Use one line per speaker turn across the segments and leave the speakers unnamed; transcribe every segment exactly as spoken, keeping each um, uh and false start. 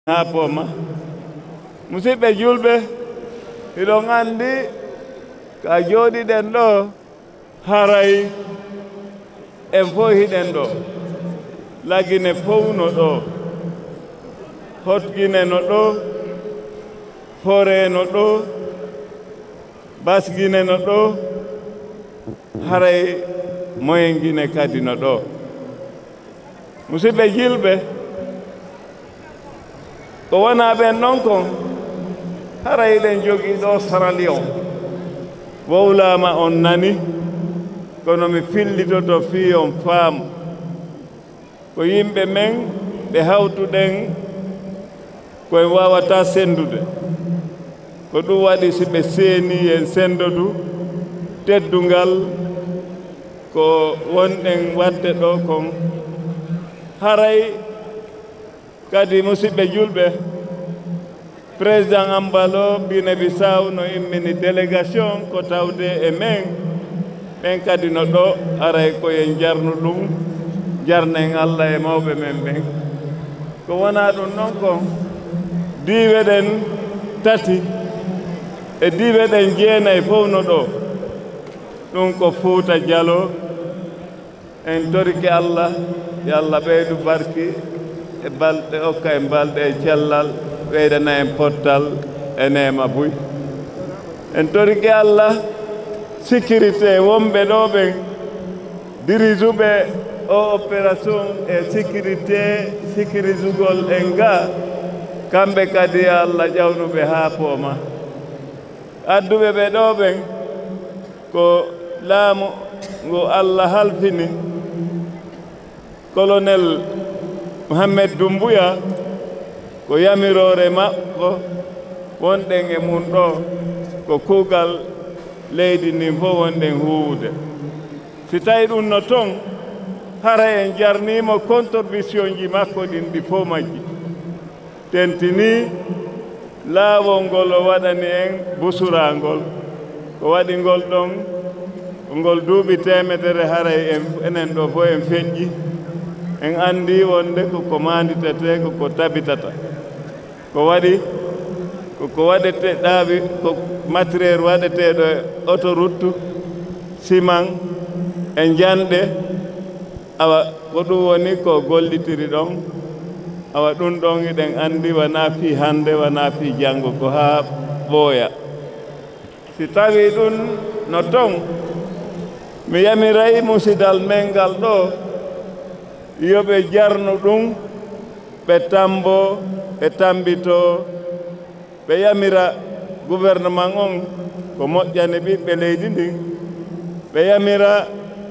Hapoma musidɓe julɓe iɗon andi ka jooɗiɗen ɗo haray en fof hiɗen ɗo lagine fowno ɗo hotgine no ɗo fore no ɗo basgine no ɗo haray moyengine kadi no ɗo musidɓe julɓe ko wona ɓen noon kon hara eɗen jogii ɗo sarali on wowlaama on nani kono mi fillitoto fii on faam ko yimɓe men ɓe hawtuɗen koye wawata sendude ko ɗum waɗi si ɓe seeni en sendodu teddungal ko wonɗen waɗde ɗo kon haray kadi musidɓe julɓe président Ambalo Guinée Bissau no immini délégation ko tawde e men ɓen kadi no ɗo aray koyen jarnu ɗum jarnen Allah e mawɓe men ɓen ko wona ɗum noon kon diiwe ɗen tati e diiwe ɗen jeenayi fof no ɗo ɗum ko Fuuta Jalo en toriki Allah yo Allah ɓeydu barki e balɗe okka en balɗe e cellal ɓeydana en pottal e neema buy en toriki Allah sécurité wonɓe ɗo ɓen dirisuɓe o opération e sécurité sécurisugol en ga kamɓe kadi Allah ƴawnuɓe haa pooma adduɓe ɓe ɗo ɓen ko laamu ngo Allah halfini colonel Mohamed Doumbouya ko yamirore makko wonɗen e mum ɗo ko kuugal leydi ndin fof wonɗen huwude si tawi ɗum no toon hara en jarnimo contribution ji makko ɗin ɗi fof majji tentini laawol ngol o waɗani en busurangol ko waɗi ngol ɗon ngol duuɓi temedere haray en enen ɗo fof en feƴƴi en andi wonde koko manditete koko tabitata ko waɗi koko waɗete ɗaaɓi ko matériel waɗeteɗo autoroute ciment e janɗe awa ko ɗum woni ko gollitiri ɗon awa ɗum ɗon eɗen andi wona fi hande wona fi janngo ko haa ɓooya si tawi ɗum no ton mi yamiray musidal men ngal ɗo yoɓe jarnu ɗum ɓe tambo ɓe tambito ɓe yamira gouvernement on ko moƴƴani ɓiɓɓe leydi ndin ɓe yamira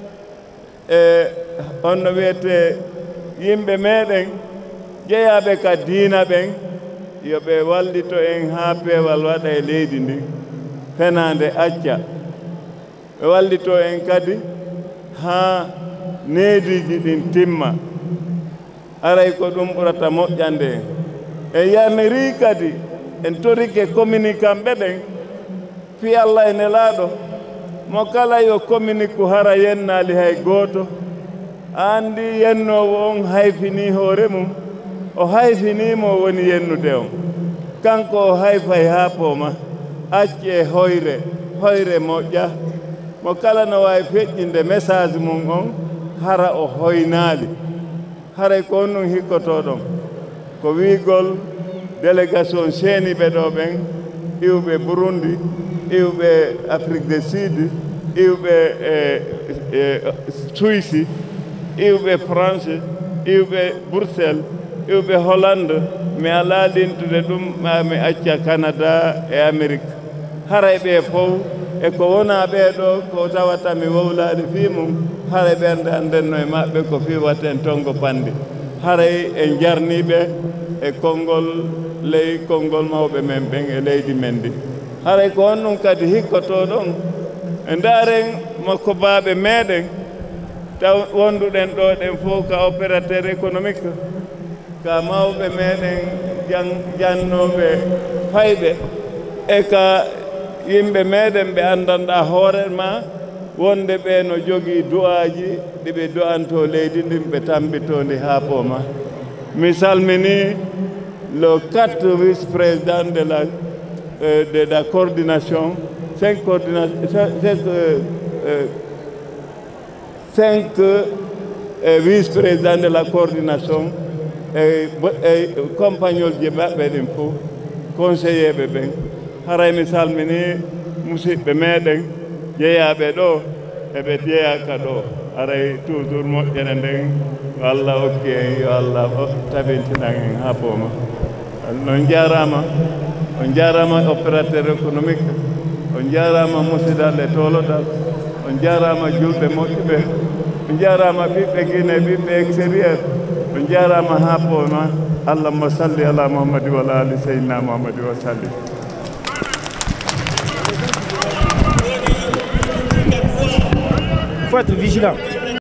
e honno wiyete yimɓe meɗen jeeyaɓe ka diina ɓen yoɓe wallito en haa peewal waɗa e leydi ndin fenande acca ɓe wallito en kadi haa neediji ɗin timma aray ko ɗum ɓurata moƴƴande en e yamiri kadi en torike communiquant ɓe ɓen fi Allah e nelaaɗo mo kala yo communique ko hara yennaali hay gooto andi yennowo on hayfini hoore mum o hayfinimo woni yennude on kanko o hayfay haa pooma acci e hoyre hoyre moƴƴa mo kala no waawi feƴƴinde message mum on hara o hoynaali haray ko on ɗum hikkoto ɗon ko wiigol délégation seeniɓe ɗo ɓen iwɓe Burundi iwɓe Afrique du Sud iwɓe e Suisse iwɓe France iwɓe Bruxelles iwɓe Hollande mi alaa limtude ɗum ma mi acca Canada e Amérique haray ɓe fof e ko wona ɓeeɗo ko tawata mi wowlaade fii mum haray ɓernde anndenno e maɓɓe ko fiiwaten tongo pandi haray en jarniiɓe e konngol ley konngol mawɓe men ɓen e leydi men ndi haray ko on ɗum kadi hikkoto ɗon e ndaaren makko baaɓe meeɗen taw wonduɗen ɗo ɗen fof ka opérateur économique ka mawɓe meeɗen jannooɓe fayɓe e ka yimɓe meeɗen ɓe anndanɗaa hoore ma wonde ɓe no jogii du'aaji ɗi ɓe du'anto leydi ndin ɓe tambito ndi haa pooma mi salminii les quatre vice-présidents de la, euh, de la coordination, cinq, coordina cinq, euh, euh, cinq euh, vice-présidents de la coordination, et, et compagnons de Babedin Fou, conseillers Bébé, Haraimi Salmini, Moussi Bemeden, Yaya Bedo, et Bedia Kado, Aray toujours Mokenending, Allah ok, Allah Tabentinang Hapoma. On jarama, on jarama opérateur économique, on jarama Moussida le Toloda, on jarama Julbe Mokibe, on jarama Bibe Guinée, Bibe extérieur, on jarama Hapoma, Allah salli ala Muhammad wa ala ali Sayyidina Muhammad wa salli.
Il faut être vigilant.